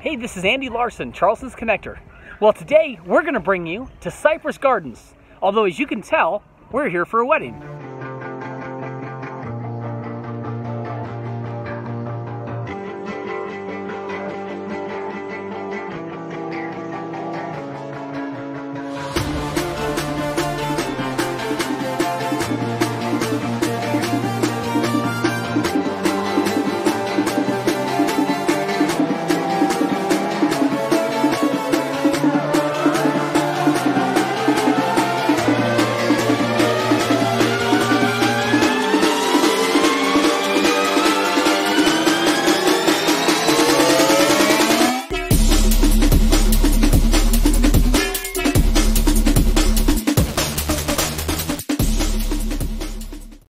Hey, this is Andy Larson, Charleston's Connector. Well, today we're going to bring you to Cypress Gardens. Although, as you can tell, we're here for a wedding.